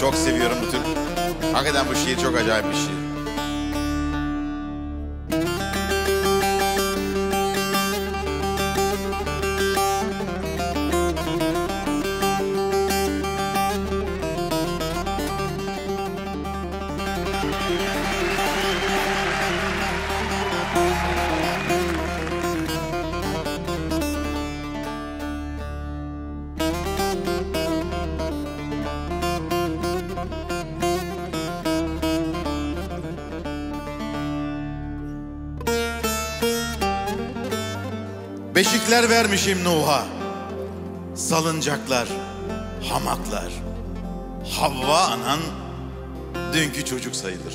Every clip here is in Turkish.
Çok seviyorum bu tür. Hakikaten bu şiir çok acayip bir şiir. Beşikler vermişim Nuh'a, salıncaklar, hamaklar. Havva anan dünkü çocuk sayılır.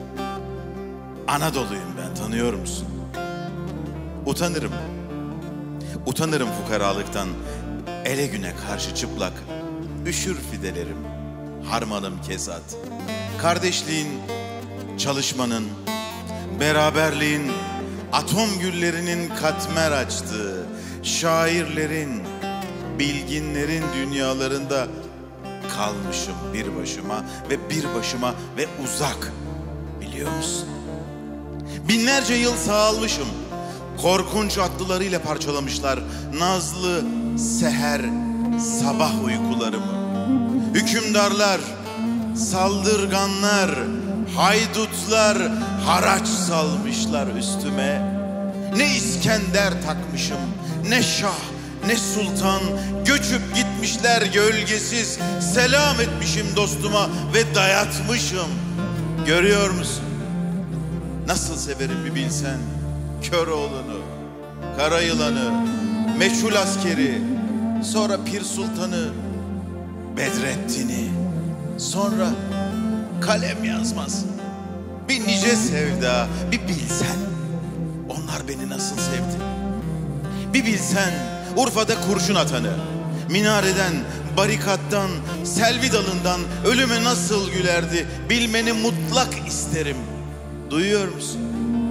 Anadolu'yum ben, tanıyor musun? Utanırım. Utanırım fukaralıktan. Ele güne karşı çıplak, üşür fidelerim. Harmanım kesat. Kardeşliğin, çalışmanın, beraberliğin, atom güllerinin katmer açtığı, şairlerin, bilginlerin dünyalarında kalmışım bir başıma ve uzak, biliyor musun? Binlerce yıl sağalmışım. Korkunç atlılarıyla parçalamışlar nazlı seher sabah uykularımı. Hükümdarlar, saldırganlar, haydutlar haraç salmışlar üstüme. Ne İskender takmışım, ne şah, ne sultan. Göçüp gitmişler gölgesiz. Selam etmişim dostuma ve dayatmışım. Görüyor musun? Nasıl severim bir bilsen. Köroğlu'nu, Karayılan'ı, meçhul askeri, sonra Pir Sultan'ı, Bedrettin'i, sonra kalem yazmaz. Bir nice sevda, bir bilsen onlar beni nasıl sevdi. Bir bilsen Urfa'da kurşun atanı, minareden, barikattan, selvi dalından ölüme nasıl gülerdi. Bilmeni mutlak isterim. Duyuyor musun?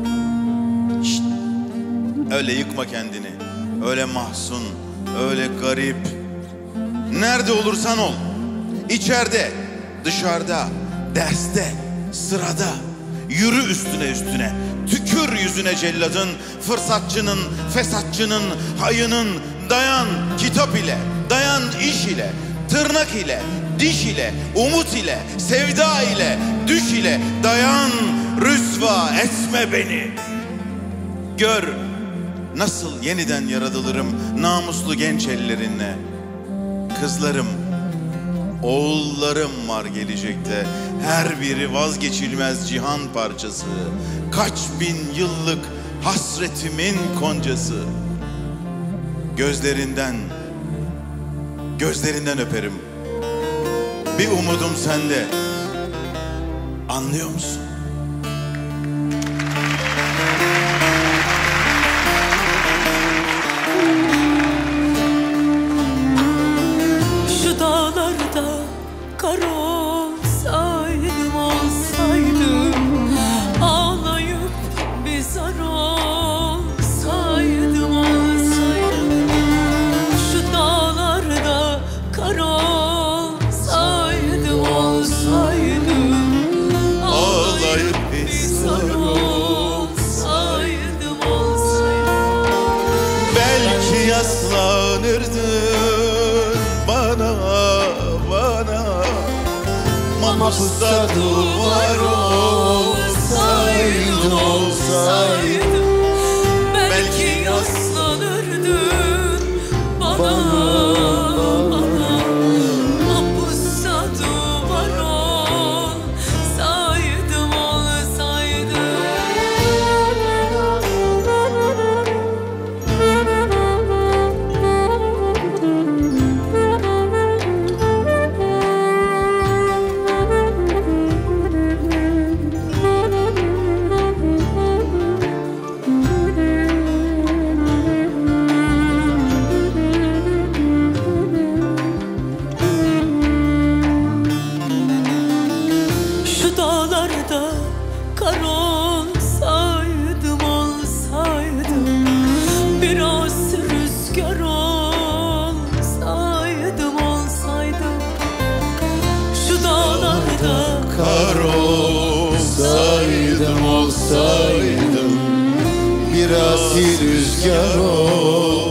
Şşt. Öyle yıkma kendini. Öyle mahzun, öyle garip. Nerede olursan ol. İçeride, dışarıda, derste, sırada. Yürü üstüne. Tükür yüzüne celladın, fırsatçının, fesatçının, hayının. Dayan kitap ile, dayan iş ile, tırnak ile, diş ile, umut ile, sevda ile, düş ile. Dayan, rüsva etme beni. Gör nasıl yeniden yaratılırım namuslu genç ellerinle. Kızlarım, oğullarım var gelecekte. Her biri vazgeçilmez cihan parçası. Kaç bin yıllık hasretimin koncası. Gözlerinden öperim. Bir umudum sende. Anlıyor musun? Şu dağlarda kar olsaydım, ağlayıp bir zar olsaydım. Şu dağlarda kar olsaydım, ağlayıp bir zar olsaydım. Belki yaslanırdın bana mahpusta duvar olsaydım. Belki yaslanırdın bana mahpusta duvar olsaydım. olsaydım, biraz rüzgar ol